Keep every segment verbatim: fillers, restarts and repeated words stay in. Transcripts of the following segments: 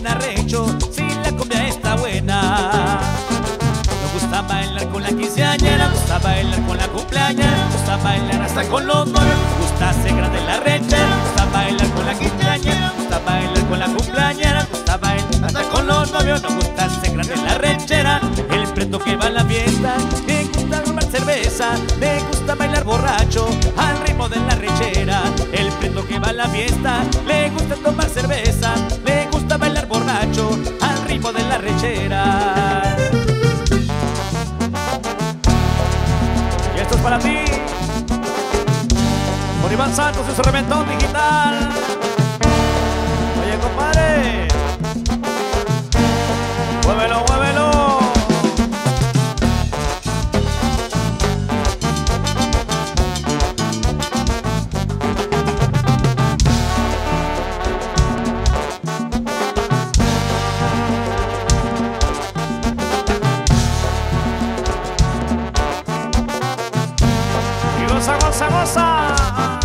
bien arrecho si la cumbia está buena. Nos gusta bailar con la quinceañera, nos gusta bailar con la cumpleañera, nos gusta bailar hasta con los novios, nos gusta hacer grande la rechera, nos gusta bailar con la quinceañera, nos gusta bailar con la cumpleañera, nos gusta bailar hasta con los novios, nos gusta hacer grande la rechera. El preto que va a la fiesta, le gusta tomar cerveza, le gusta bailar borracho al ritmo de la rechera. El preto que va a la fiesta, le gusta tomar cerveza, le gusta bailar borracho al ritmo de la rechera. Y esto es para ti, por Iván Santos y su reventón digital. Oye, compadre, muévelo, muévelo. Goza, goza, goza.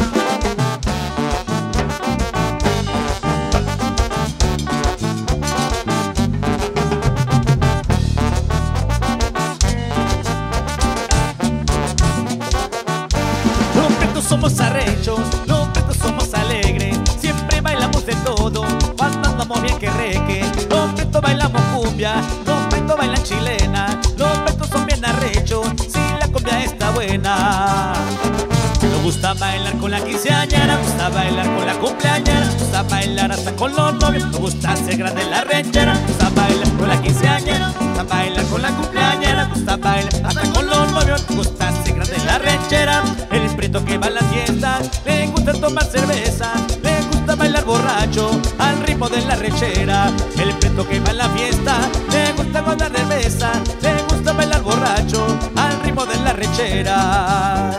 Los pretos somos arrechos, los pretos somos alegres, siempre bailamos de todo, cuando andamos bien que reque. Los pretos bailamos cumbia, los pretos bailan chilena, los pretos son bien arrechos si la cumbia está buena. Nos gusta bailar con la quinceañera, nos gusta bailar con la cumpleañera, nos gusta bailar hasta con los novios, nos gusta hacer grande la rechera, nos gusta bailar con la quinceañera, nos gusta bailar con la cumpleañera, nos gusta bailar hasta con los novios, nos gusta hacer grande la rechera. El preto que va a la fiesta, le gusta tomar cerveza, le gusta bailar borracho al ritmo de la rechera. El preto que va a la fiesta, le gusta bailar cerveza, le gusta bailar borracho al ritmo de la rechera.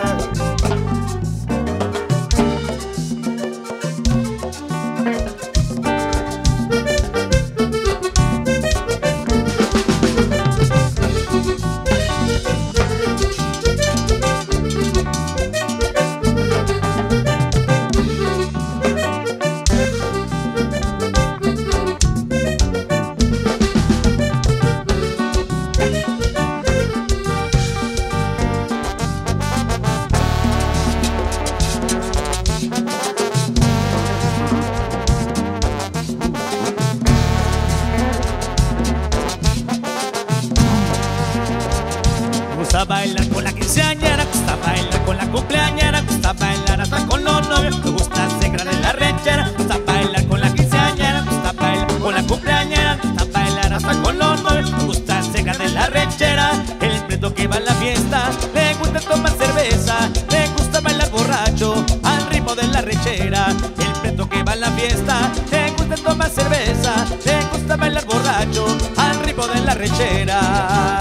Gusta bailar con la quinceañera, gusta bailar con la cumpleañera, gusta bailar hasta con los novios, me gusta hacer grande la rechera, gusta bailar con la quinceañera, gusta bailar con la cumpleañera, gusta bailar hasta con los novios, me gusta hacer grande la rechera. El preto que va a la fiesta, le gusta tomar cerveza, le gusta bailar borracho al ritmo de la rechera. El preto que va a la fiesta, le gusta tomar cerveza, le gusta bailar borracho al ritmo de la rechera.